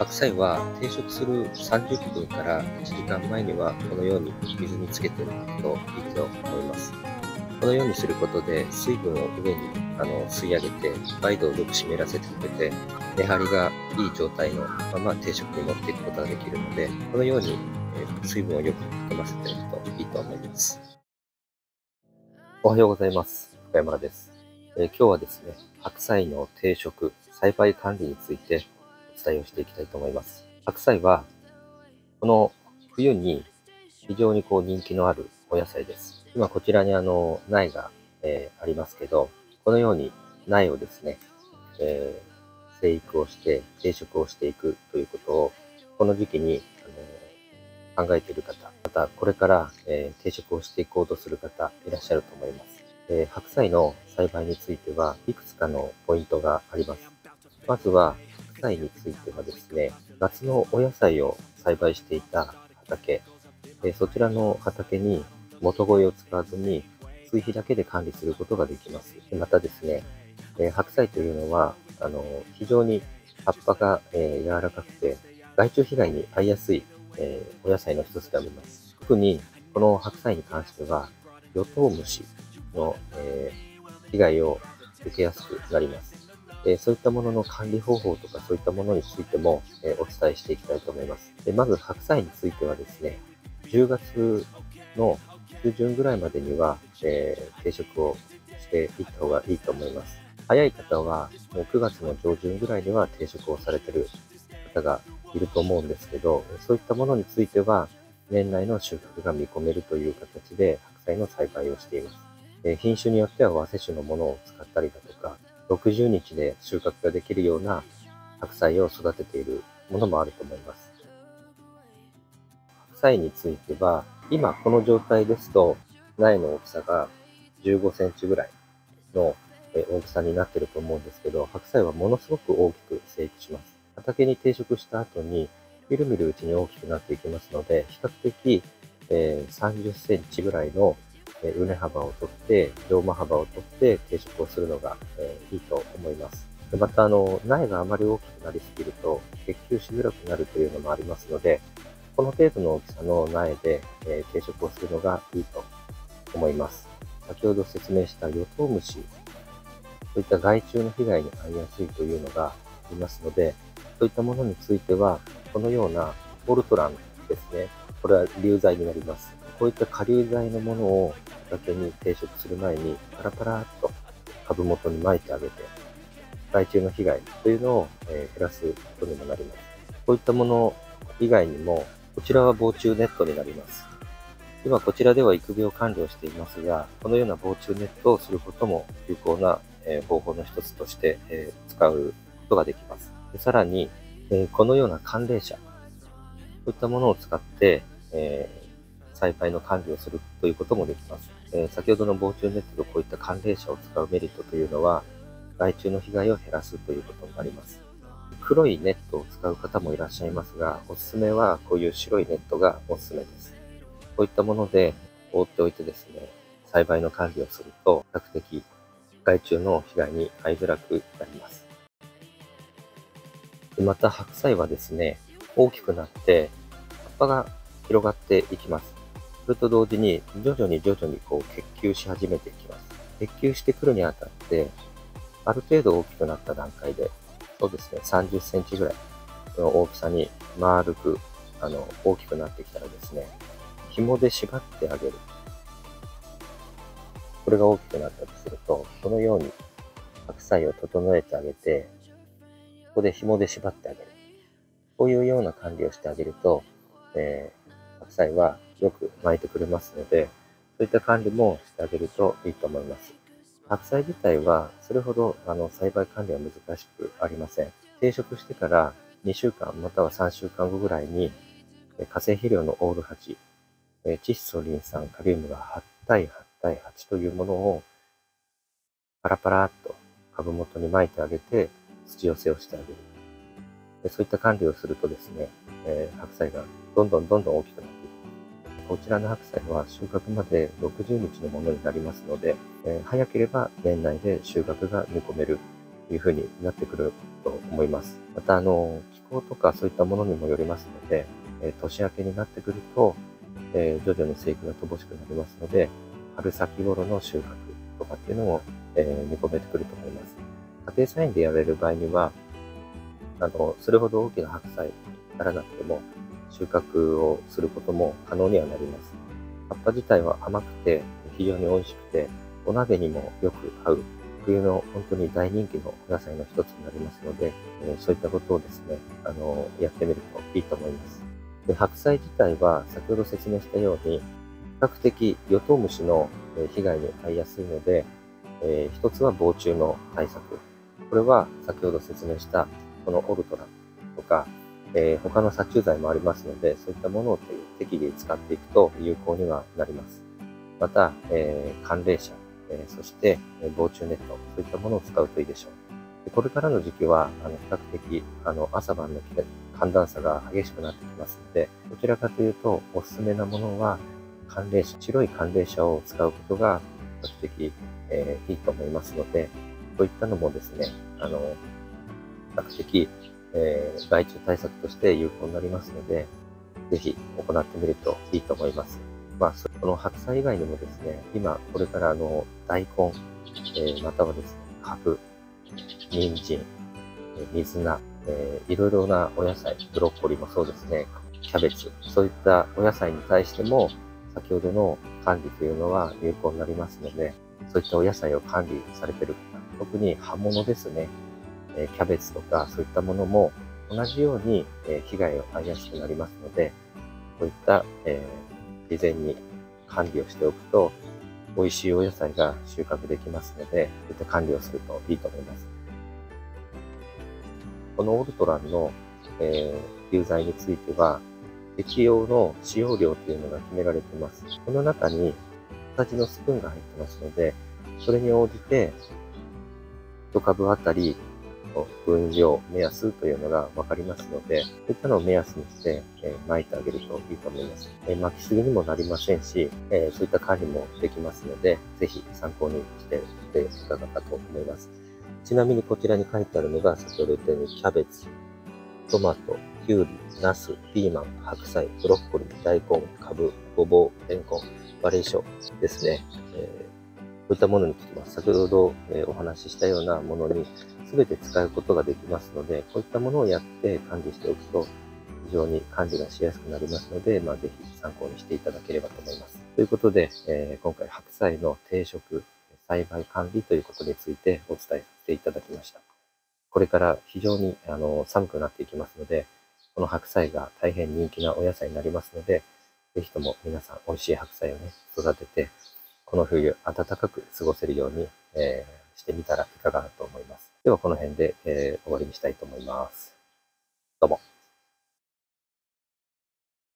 白菜は定食する30分から1時間前にはこのように水につけておくといいと思います。このようにすることで水分を上に吸い上げて梅度をよく湿らせてくれて、根張りがいい状態のまま定食に持っていくことができるので、このように水分をよく含ませておくといいと思います。おはようございます。深山です。今日はですね、白菜の定食、栽培管理についてお伝えをしていきたいと思います。白菜はこの冬に非常に人気のあるお野菜です。今こちらに苗が、ありますけど、このように苗をですね、生育をして定食をしていくということをこの時期に考えている方、またこれから、定食をしていこうとする方いらっしゃると思います。白菜の栽培についてはいくつかのポイントがあります。まずは白菜についてはですね、夏のお野菜を栽培していた畑、そちらの畑に元肥を使わずに追肥だけで管理することができます。またですね、白菜というのは非常に葉っぱが、柔らかくて害虫被害に遭いやすい、お野菜の一つであります。特にこの白菜に関してはヨトウムシの、被害を受けやすくなります。そういったものの管理方法とかそういったものについても、お伝えしていきたいと思います。まず白菜についてはですね、10月の中旬ぐらいまでには、定食をしていった方がいいと思います。早い方はもう9月の上旬ぐらいには定食をされている方がいると思うんですけど、そういったものについては年内の収穫が見込めるという形で白菜の栽培をしています。品種によっては和製種のものを使ったりだとか、60日で収穫ができるような白菜を育てているものもあると思います。白菜については、今この状態ですと、苗の大きさが15センチぐらいの大きさになっていると思うんですけど、白菜はものすごく大きく生育します。畑に定食した後に、みるみるうちに大きくなっていきますので、比較的、30センチぐらいの畝幅をとって、上間幅をとって定食をするのが、いいと思います。でまた、苗があまり大きくなりすぎると、結球しづらくなるというのもありますので、この程度の大きさの苗で、定食をするのがいいと思います。先ほど説明したヨトウムシ、そういった害虫の被害に遭いやすいというのがありますので、そういったものについては、このようなポルトランですね。これは流剤になります。こういった下流剤のものを畑に定食する前にパラパラっと株元に撒いてあげて、害虫の被害というのを減らすことにもなります。こういったもの以外にも、こちらは防虫ネットになります。今こちらでは育苗管理をしていますが、このような防虫ネットをすることも有効な方法の一つとして使うことができます。さらに、このような寒冷車、そういったものを使って、栽培の管理をするということもできます。先ほどの防虫ネットとこういった寒冷車を使うメリットというのは、害虫の被害を減らすということになります。黒いネットを使う方もいらっしゃいますが、おすすめはこういう白いネットがおすすめです。こういったもので覆っておいてですね、栽培の管理をすると、比較的害虫の被害に遭いづらくなります。また白菜はですね、大きくなって葉っぱが広がっていきます。それと同時に徐々に結球し始めていきます。結球してくるにあたって、ある程度大きくなった段階で、そうですね、30センチぐらいの大きさに丸く大きくなってきたらですね、紐で縛ってあげる。これが大きくなったとすると、このように白菜を整えてあげて、ここで紐で縛ってあげる。こういうような管理をしてあげると、白菜はよく巻いてくれますので、そういった管理もしてあげるといいと思います。白菜自体はそれほど栽培管理は難しくありません。定食してから2週間または3週間後ぐらいに化成肥料のオール8、窒素、リン酸、カリウムが8対8対8というものをパラパラっと株元に撒いてあげて土寄せをしてあげる。そういった管理をするとですね、白菜がどんどん大きくなっていきます。こちらの白菜は収穫まで60日のものになりますので、早ければ年内で収穫が見込めるというふうになってくると思います。また気候候とかそういったものにもよりますので、年明けになってくると、徐々に生育が乏しくなりますので、春先頃の収穫とかっていうのも、見込めてくると思います。家庭菜園でやられる場合には、それほど大きな白菜にならなくても、収穫をすることも可能にはなります。葉っぱ自体は甘くて、非常に美味しくて、お鍋にもよく合う、冬の本当に大人気のお野菜の一つになりますので、そういったことをですね、やってみるといいと思います。で、白菜自体は先ほど説明したように、比較的ヨトウムシの被害に遭いやすいので、一つは防虫の対策。これは先ほど説明したこのオルトラとか、他の殺虫剤もありますので、そういったものを適宜使っていくと有効にはなります。また、寒冷車、そして、防虫ネット、そういったものを使うといいでしょう。でこれからの時期は、比較的、朝晩の寒暖差が激しくなってきますので、どちらかというと、おすすめなものは、寒冷車、白い寒冷車を使うことが、比較的、いいと思いますので、そういったのもですね、比較的、害虫対策として有効になりますので、ぜひ行ってみるといいと思います。この白菜以外にもですね、今、これから大根、またはですね、カブ、人参、水菜、いろいろなお野菜、ブロッコリーもそうですね、キャベツ、そういったお野菜に対しても、先ほどの管理というのは有効になりますので、そういったお野菜を管理されている方、特に葉物ですね、キャベツとかそういったものも同じように被害を遭いやすくなりますので、こういった事前に管理をしておくと、美味しいお野菜が収穫できますので、そういった管理をするといいと思います。このオルトランの、流剤については、適用の使用量というのが決められています。この中に小さじのスプーンが入ってますので、それに応じて1株あたりの分量、目安というのがわかりますので、そういったのを目安にして、撒いてあげるといいと思います。撒きすぎにもなりませんし、そういった管理もできますので、ぜひ参考にしてみていただけたと思います。ちなみにこちらに書いてあるのが、先ほど言ったようにキャベツ、トマト、キュウリ、ナス、ピーマン、白菜、ブロッコリー、大根、カブ、ごぼう、レンコン、バレーションですね。こういったものにつきます。先ほど、お話ししたようなものに全て使うことができますので、こういったものをやって管理しておくと非常に管理がしやすくなりますので、ぜひ参考にしていただければと思います。ということで、今回白菜の定食、栽培管理ということについてお伝えさせていただきました。これから非常に寒くなっていきますので、この白菜が大変人気なお野菜になりますので、ぜひとも皆さん美味しい白菜をね、育てて、この冬暖かく過ごせるように、してみたらいかがかと思います。ではこの辺で、終わりにしたいと思います。どうも。